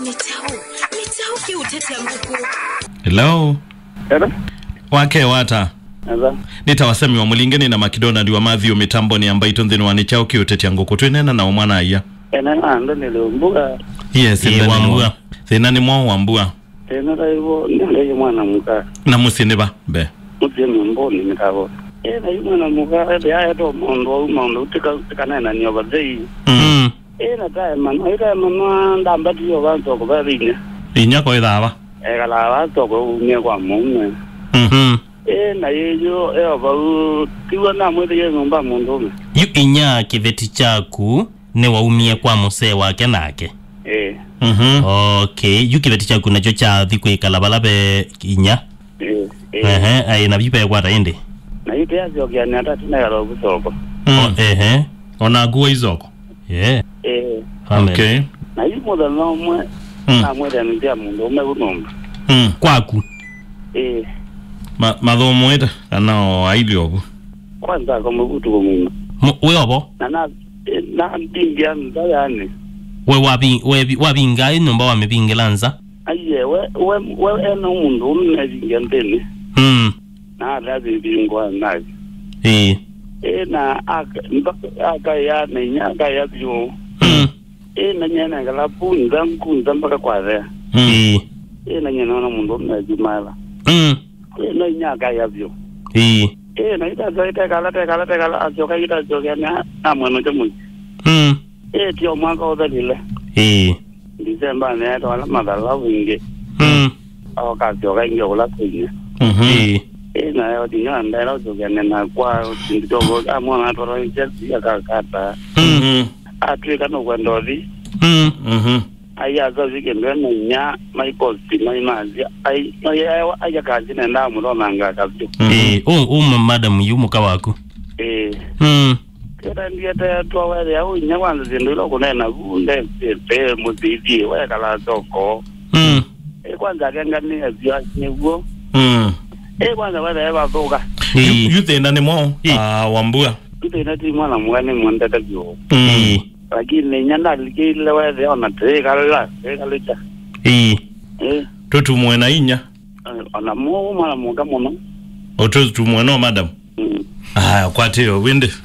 Mitau ki utete nguku. Hello. Hello. Wake wata. Hello. Nitawasemi wa Mulinge na Macdonald wa Mathew mitambo ni ambayo itonzeni wanichao ki utete nguku. Tuinena na umwana aya. Ndo ni Wambua. Yes, ni Wambua. Thina ni mwa Wambua. Tena raivo ni mwana muka. Na musiniba be. Musini mboni mitabo. Na mwana muka ya to mondo tikana na nyoba dei. Na ta mama ndambati yo bantu ko barinya. Inya ko idaba. Kala bantu ko umye kwa mume. Na yeyo ba tiwa na mwede ye ngomba munduume. Yu inya kiveti chaku ne waumie kwa muse wake nake. Okay, yu kiveti chaku nacho cha thikwe kalabalabe inya. Ai na bipa kwa taende. Na yipe yazo kya ni atatu na yalo busoko. Ona guo izoko. Okay. Na yumo da no mwe na mwede ndia munduume bunomba. Kwaku. Mathomo eta kana aili obu. Kwanza kama utu kwa mume. We obo? Na ndingia ndayani. We wabinga inomba wamebingelanza. Aye we eno mundu umnezingya ndeni. Na lazi bingwa nazi. Na akaiya na nyaka ya byo. Na nyana ngala punza nkunza mpaka kwazea. Na nyana na mundu umnezimala. Na nyaka ya byo. Na ita zaita kala ajoka ita joga na mwano jamu. Tio mwaka odalile. Disemba ne ato ala madala winge. Ka joga inge ola kunya. Na yo dinga ndela joga na kwa tindogo amona to ro jesi akakata. Atweka no kwendodi. Aya zazike mbena nya my post my mazi aya kazi na ndamu ndo nanga kabyo. Madam yumu kawaku. Kera ndiye twa wale au nya kwanza zindilo kunena kunde pe mudidi wa kala toko. Kwanza ganga ni azia nyewo. Kwanza wale eba boga. Yute ndani mo Wambua. Yute ndani mwana mwana mwanda kabyo. Lakini nyanda likile wale ona tekala tekalita. Tutu mwena inya. Ona mo mwana muka mono. Otu tu mwena madam. Kwateo winde.